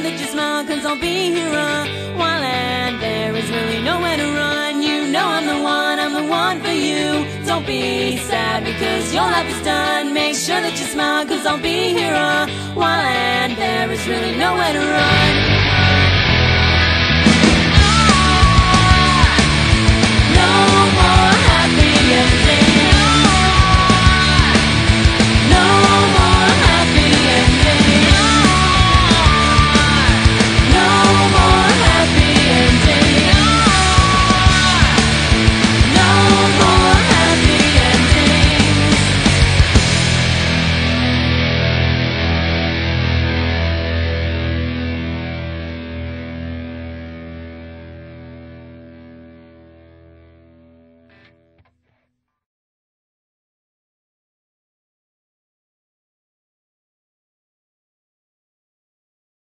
that you smile, cause I'll be here while and there is really nowhere to run. You know I'm the one for you. Don't be sad because your life is done. Make sure that you smile, cause I'll be here while and there is really nowhere to run.